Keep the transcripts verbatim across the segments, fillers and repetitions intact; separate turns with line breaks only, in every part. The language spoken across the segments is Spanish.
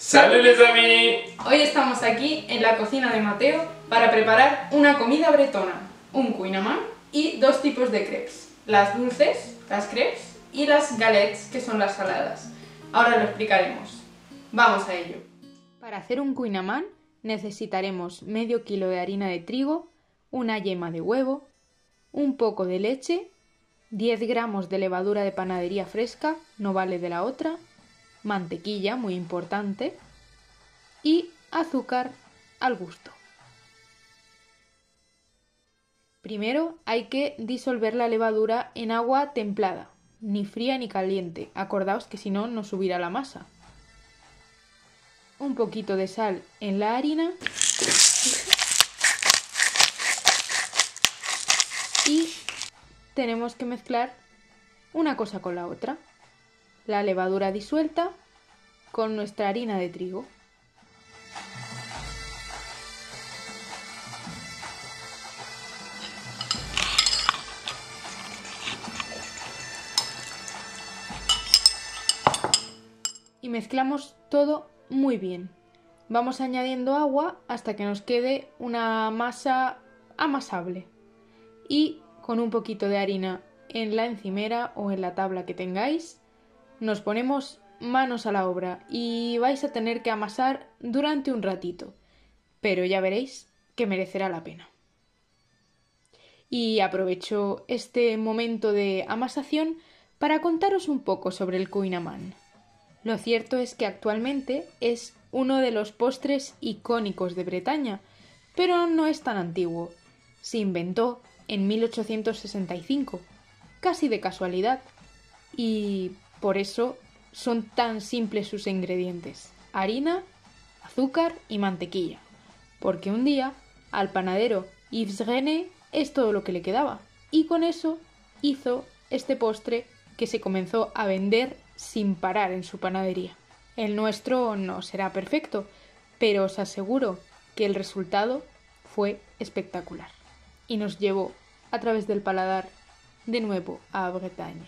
¡Saludos a mí!
Hoy estamos aquí en la cocina de Mateo para preparar una comida bretona, un cuinaman y dos tipos de crepes, las dulces, las crepes, y las galettes, que son las saladas. Ahora lo explicaremos. Vamos a ello. Para hacer un cuinaman necesitaremos medio kilo de harina de trigo, una yema de huevo, un poco de leche, diez gramos de levadura de panadería fresca, no vale de la otra, mantequilla, muy importante, y azúcar al gusto. Primero hay que disolver la levadura en agua templada, ni fría ni caliente, acordaos que si no, no subirá la masa. Un poquito de sal en la harina y tenemos que mezclar una cosa con la otra. La levadura disuelta con nuestra harina de trigo. Y mezclamos todo muy bien. Vamos añadiendo agua hasta que nos quede una masa amasable. Y con un poquito de harina en la encimera o en la tabla que tengáis, nos ponemos manos a la obra y vais a tener que amasar durante un ratito, pero ya veréis que merecerá la pena. Y aprovecho este momento de amasación para contaros un poco sobre el cuinaman. Lo cierto es que actualmente es uno de los postres icónicos de Bretaña, pero no es tan antiguo. Se inventó en mil ochocientos sesenta y cinco, casi de casualidad, y por eso son tan simples sus ingredientes: harina, azúcar y mantequilla, porque un día al panadero Yves René es todo lo que le quedaba, y con eso hizo este postre que se comenzó a vender sin parar en su panadería. El nuestro no será perfecto, pero os aseguro que el resultado fue espectacular y nos llevó a través del paladar de nuevo a Bretaña.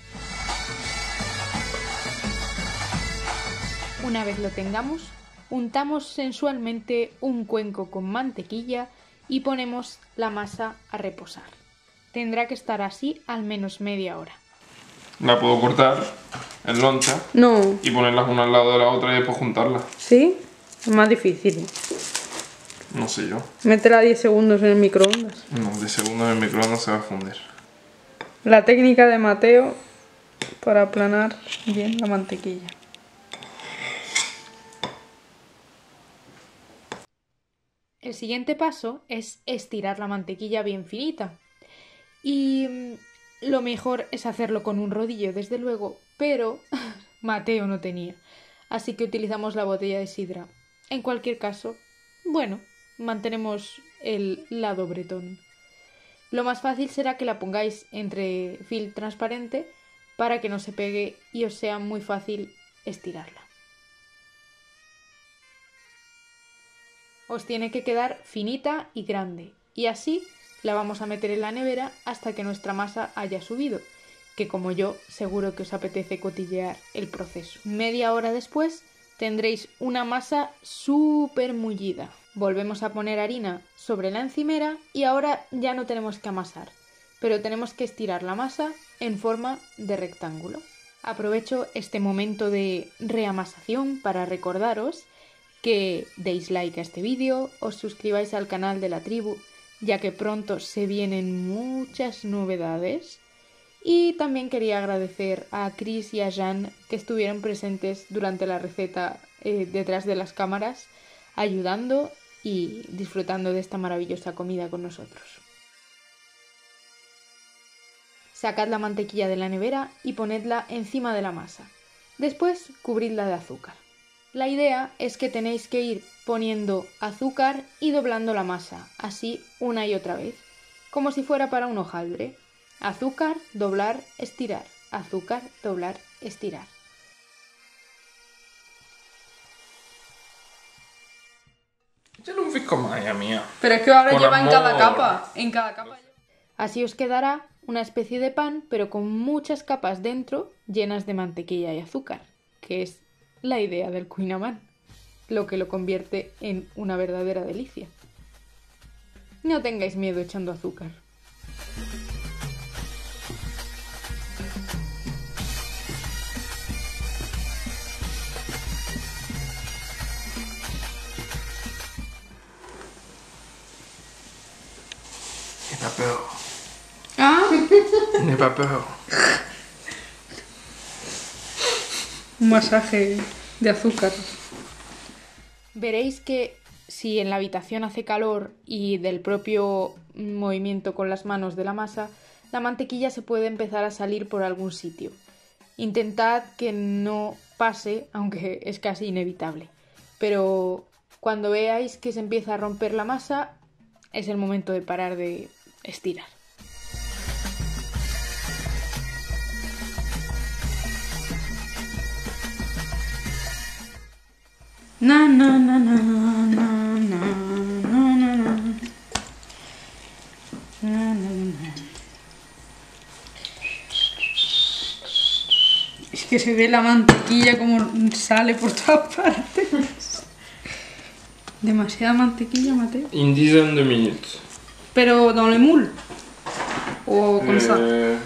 Una vez lo tengamos, untamos sensualmente un cuenco con mantequilla y ponemos la masa a reposar. Tendrá que estar así al menos media hora.
La puedo cortar en loncha
No.
y ponerlas una al lado de la otra y después juntarlas.
¿Sí? Es más difícil.
No sé yo.
Métela diez segundos en el microondas.
No, de segundo en el microondas se va a fundir.
La técnica de Mateo para aplanar bien la mantequilla. El siguiente paso es estirar la mantequilla bien finita. Y lo mejor es hacerlo con un rodillo, desde luego, pero Mateo no tenía. Así que utilizamos la botella de sidra. En cualquier caso, bueno, mantenemos el lado bretón. Lo más fácil será que la pongáis entre film transparente para que no se pegue y os sea muy fácil estirarla. Os tiene que quedar finita y grande, y así la vamos a meter en la nevera hasta que nuestra masa haya subido, que como yo seguro que os apetece cotillear el proceso. Media hora después tendréis una masa súper mullida. Volvemos a poner harina sobre la encimera y ahora ya no tenemos que amasar, pero tenemos que estirar la masa en forma de rectángulo. Aprovecho este momento de reamasación para recordaros que deis like a este vídeo, os suscribáis al canal de la tribu, ya que pronto se vienen muchas novedades. Y también quería agradecer a Chris y a Jean, que estuvieron presentes durante la receta eh, detrás de las cámaras, ayudando y disfrutando de esta maravillosa comida con nosotros. Sacad la mantequilla de la nevera y ponedla encima de la masa. Después cubridla de azúcar. La idea es que tenéis que ir poniendo azúcar y doblando la masa, así una y otra vez, como si fuera para un hojaldre. Azúcar, doblar, estirar. Azúcar, doblar, estirar.
Yo no fico más, hija mía.
Pero es que ahora
Con
lleva en cada
amor.
capa. En cada capa. Así os quedará una especie de pan, pero con muchas capas dentro, llenas de mantequilla y azúcar, que es la idea del cuinaman. lo que lo convierte en una verdadera delicia. No tengáis miedo echando azúcar.
N'aie pas peur.
Ah,
N'aie pas peur.
un masaje de azúcar. Veréis que si en la habitación hace calor y del propio movimiento con las manos de la masa, la mantequilla se puede empezar a salir por algún sitio. Intentad que no pase, aunque es casi inevitable. Pero cuando veáis que se empieza a romper la masa, es el momento de parar de estirar. Na, na, na, na, na, na, na, na, na. Na, na, na. Es que se ve la mantequilla como sale por todas partes. Demasiada mantequilla, Mateo.
Une dizaine de minutes.
Pero dans le moule. O con ça.
Euh,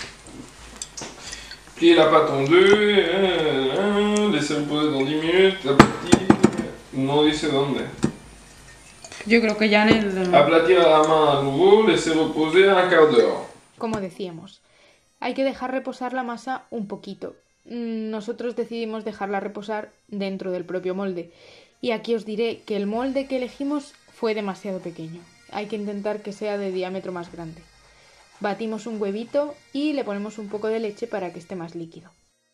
Pliez la pâte en deux, euh, euh, laissez reposer dans dix minutes, aplatir, no dice dónde.
Yo creo que ya en el...
Aplatir a la main à nouveau, laissez reposer un quart d'heure.
Como decíamos, hay que dejar reposar la masa un poquito. Nosotros decidimos dejarla reposar dentro del propio molde. Y aquí os diré que el molde que elegimos fue demasiado pequeño. Hay que intentar que sea de diámetro más grande. Batimos un huevito y le ponemos un poco de leche para que esté más líquido.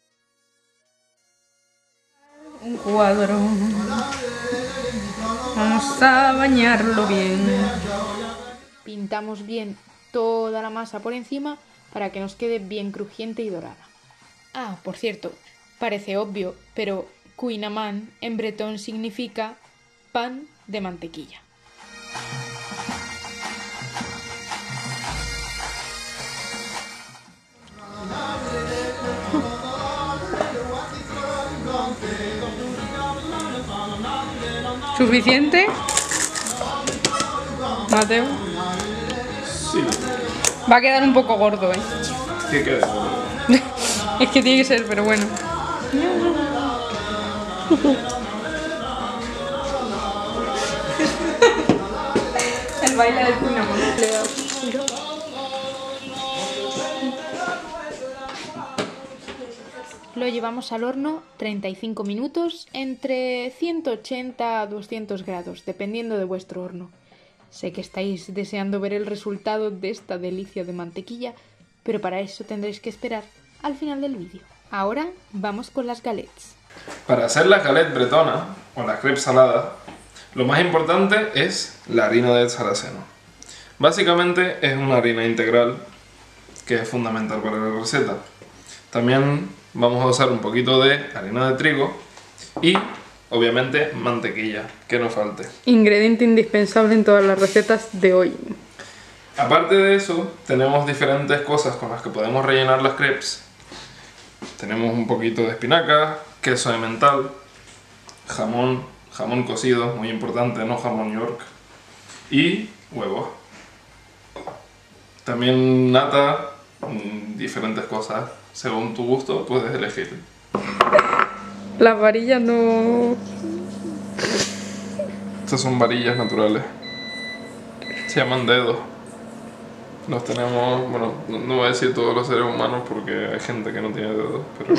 Un cuadro. Vamos a bañarlo bien. Pintamos bien toda la masa por encima para que nos quede bien crujiente y dorada. Ah, por cierto, parece obvio, pero cuinaman en bretón significa pan de mantequilla. ¿Suficiente? Mateo.
Sí.
Va a quedar un poco gordo, ¿eh?
¿Qué queda?
Es que tiene que ser, pero bueno. El baile del cuinaman. Lo llevamos al horno treinta y cinco minutos entre ciento ochenta a doscientos grados, dependiendo de vuestro horno. Sé que estáis deseando ver el resultado de esta delicia de mantequilla, pero para eso tendréis que esperar al final del vídeo. Ahora vamos con las galets.
Para hacer la galette bretona o la crêpe salada, lo más importante es la harina de sarraceno. Básicamente es una harina integral que es fundamental para la receta. También vamos a usar un poquito de harina de trigo y obviamente mantequilla, que no falte.
Ingrediente indispensable en todas las recetas de hoy.
Aparte de eso, tenemos diferentes cosas con las que podemos rellenar las crepes. Tenemos un poquito de espinaca, queso de mental, jamón, jamón cocido, muy importante, no jamón York, y huevos. También nata, diferentes cosas. Según tu gusto, puedes elegir.
Las varillas no...
Estas son varillas naturales. Se llaman dedos. Los tenemos, bueno, no, no voy a decir todos los seres humanos porque hay gente que no tiene dedos, pero...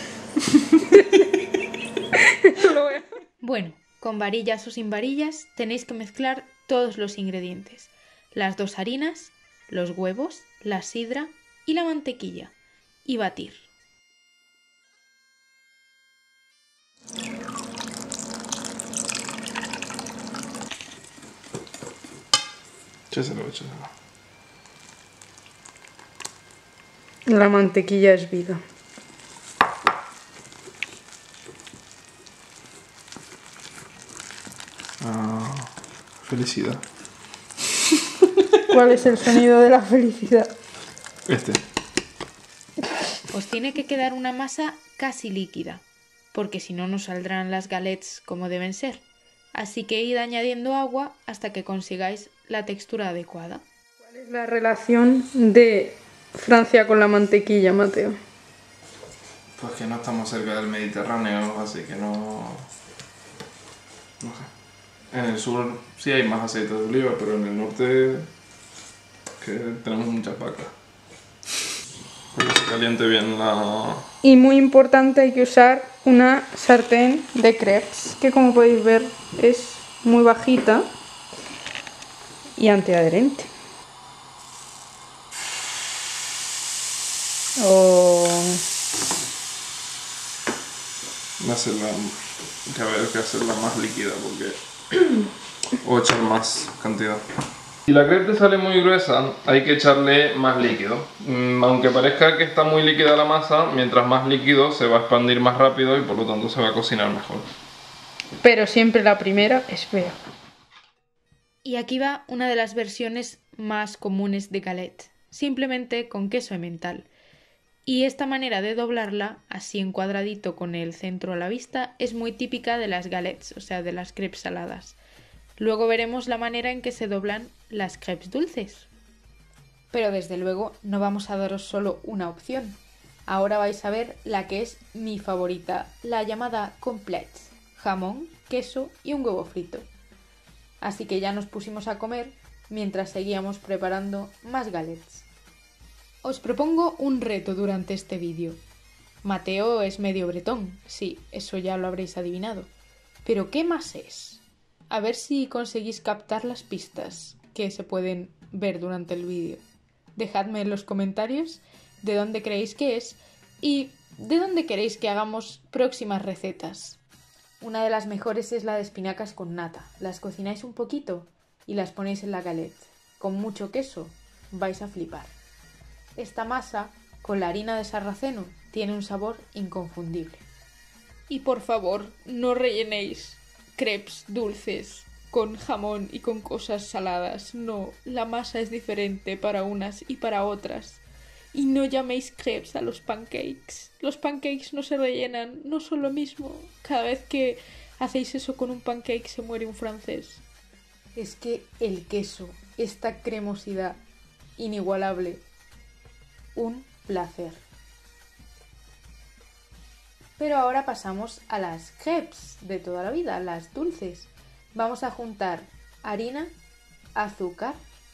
Bueno, con varillas o sin varillas tenéis que mezclar todos los ingredientes. Las dos harinas, los huevos, la sidra y la mantequilla. Y batir.
Échaselo, échaselo.
La mantequilla es vida.
Ah, felicidad.
¿Cuál es el sonido de la felicidad?
Este.
Os tiene que quedar una masa casi líquida. porque si no nos saldrán las galets como deben ser. Así que id añadiendo agua hasta que consigáis la textura adecuada.
¿Cuál es la relación de Francia con la mantequilla, Mateo?
Pues que no estamos cerca del Mediterráneo, así que no... no sé. En el sur sí hay más aceite de oliva, pero en el norte que tenemos muchas vacas. Para que se caliente bien la...
Y muy importante, hay que usar una sartén de crepes, que como podéis ver es muy bajita y antiadherente. Oh.
Hacerla, que haber que hacerla más líquida porque o echar más cantidad. Si la crepe te sale muy gruesa, hay que echarle más líquido. Mm, aunque parezca que está muy líquida la masa, mientras más líquido se va a expandir más rápido y por lo tanto se va a cocinar mejor.
Pero siempre la primera es fea.
Y aquí va una de las versiones más comunes de galette, simplemente con queso emmental. Y esta manera de doblarla, así en cuadradito con el centro a la vista, es muy típica de las galettes, o sea, de las crepes saladas. Luego veremos la manera en que se doblan las crepes dulces. Pero desde luego no vamos a daros solo una opción. Ahora vais a ver la que es mi favorita, la llamada complète: jamón, queso y un huevo frito. Así que ya nos pusimos a comer mientras seguíamos preparando más galettes. Os propongo un reto durante este vídeo. Mateo es medio bretón, sí, eso ya lo habréis adivinado. ¿Pero qué más es? A ver si conseguís captar las pistas que se pueden ver durante el vídeo. Dejadme en los comentarios de dónde creéis que es y de dónde queréis que hagamos próximas recetas. Una de las mejores es la de espinacas con nata. Las cocináis un poquito y las ponéis en la galette. Con mucho queso vais a flipar. Esta masa, con la harina de sarraceno, tiene un sabor inconfundible. Y por favor, no rellenéis crepes dulces con jamón y con cosas saladas. No, la masa es diferente para unas y para otras. Y no llaméis crepes a los pancakes. Los pancakes no se rellenan, no son lo mismo. Cada vez que hacéis eso con un pancake se muere un francés. Es que el queso, esta cremosidad inigualable, un placer. Pero ahora pasamos a las crepes de toda la vida, las dulces. Vamos a juntar harina, azúcar,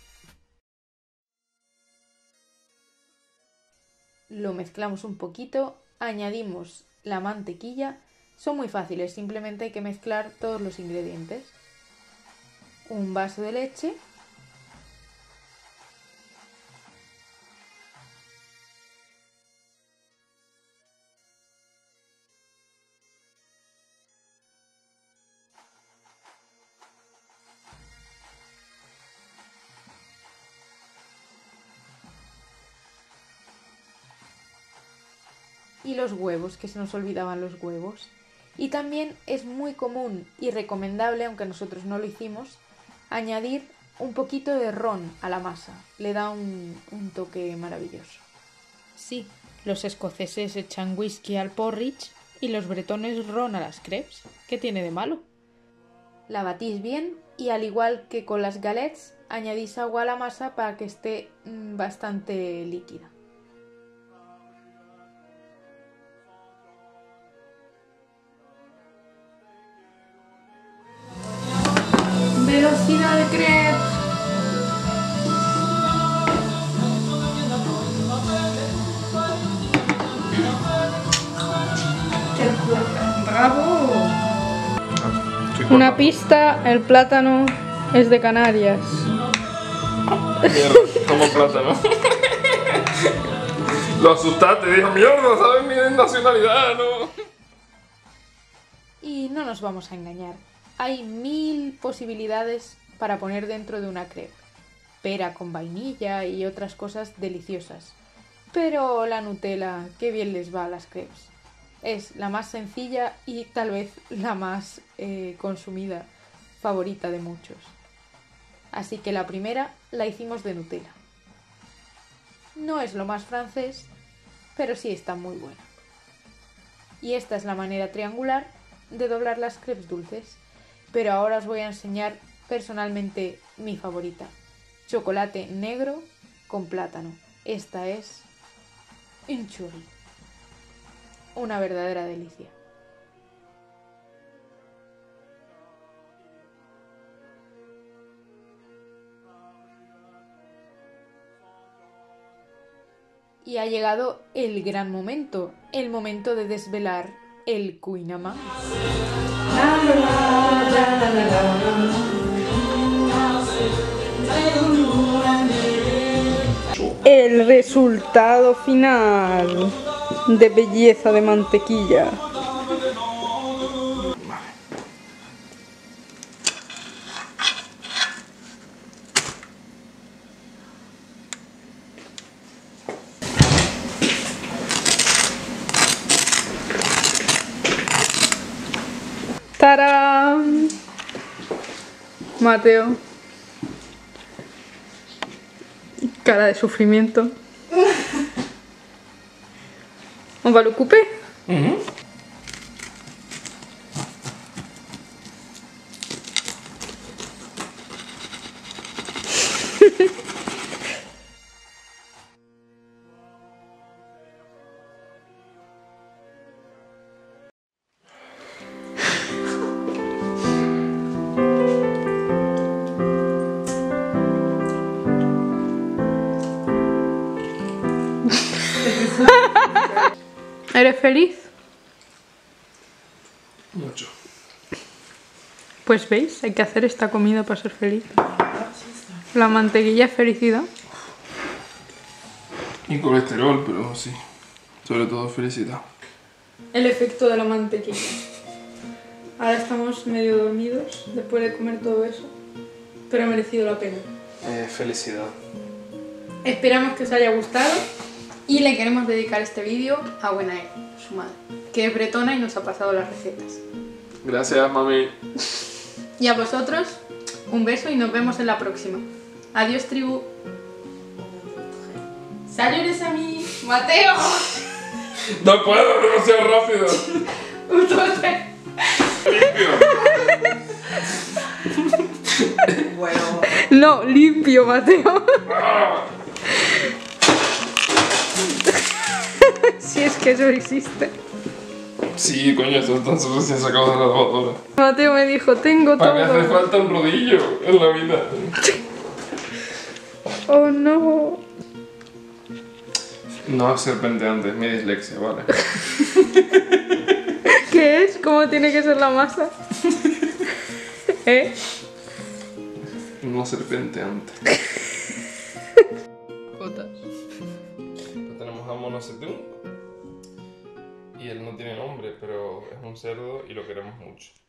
lo mezclamos un poquito, añadimos la mantequilla. Son muy fáciles, simplemente hay que mezclar todos los ingredientes. Un vaso de leche. Y los huevos, que se nos olvidaban los huevos. Y también es muy común y recomendable, aunque nosotros no lo hicimos, añadir un poquito de ron a la masa. Le da un, un toque maravilloso. Sí, los escoceses echan whisky al porridge y los bretones ron a las crepes. ¿Qué tiene de malo? La batís bien y, al igual que con las galettes, añadís agua a la masa para que esté mmm, bastante líquida. Velocidad de crepes. ¡Bravo! Una pista, el plátano es de Canarias.
Mierda, como plátano. Lo asustaste, dijo, mierda, ¿sabes mi nacionalidad? No.
Y no nos vamos a engañar. Hay mil posibilidades para poner dentro de una crepe. Pera con vainilla y otras cosas deliciosas. Pero la Nutella, qué bien les va a las crepes. Es la más sencilla y tal vez la más eh, consumida, favorita de muchos. Así que la primera la hicimos de Nutella. No es lo más francés, pero sí está muy buena. Y esta es la manera triangular de doblar las crepes dulces. Pero ahora os voy a enseñar personalmente mi favorita. Chocolate negro con plátano. Esta es un churri. Una verdadera delicia. Y ha llegado el gran momento, el momento de desvelar el Cuinama.
El resultado final de belleza de mantequilla. ¡Tarán! Mateo. Cara de sufrimiento. ¿On va lo couper?
Uh-huh.
¿Eres feliz?
Mucho.
Pues veis, hay que hacer esta comida para ser feliz. La mantequilla es felicidad.
Y colesterol, pero sí. Sobre todo felicidad.
El efecto de la mantequilla. Ahora estamos medio dormidos después de comer todo eso, pero ha merecido la pena.
Eh, felicidad.
Esperamos que os haya gustado y le queremos dedicar este vídeo a Buenae, su madre, que es bretona y nos ha pasado las recetas.
Gracias, mami.
Y a vosotros, un beso y nos vemos en la próxima. Adiós, tribu. ¡Saludos a mí! ¡Mateo!
No puedo, demasiado rápido.
Un, dos, tres.
Bueno.
No, limpio, Mateo. Si es que eso existe.
Sí, coño, esto está recién sacado de la lavadora.
Mateo me dijo, tengo
¿Para qué hace
todo.
falta un rodillo en la vida?
Oh no.
No serpenteante, es mi dislexia, vale.
¿Qué es? ¿Cómo tiene que ser la masa? ¿Eh?
No serpenteante.
Jotas.
Pues tenemos a Mono Setún. Y él no tiene nombre, pero es un cerdo y lo queremos mucho.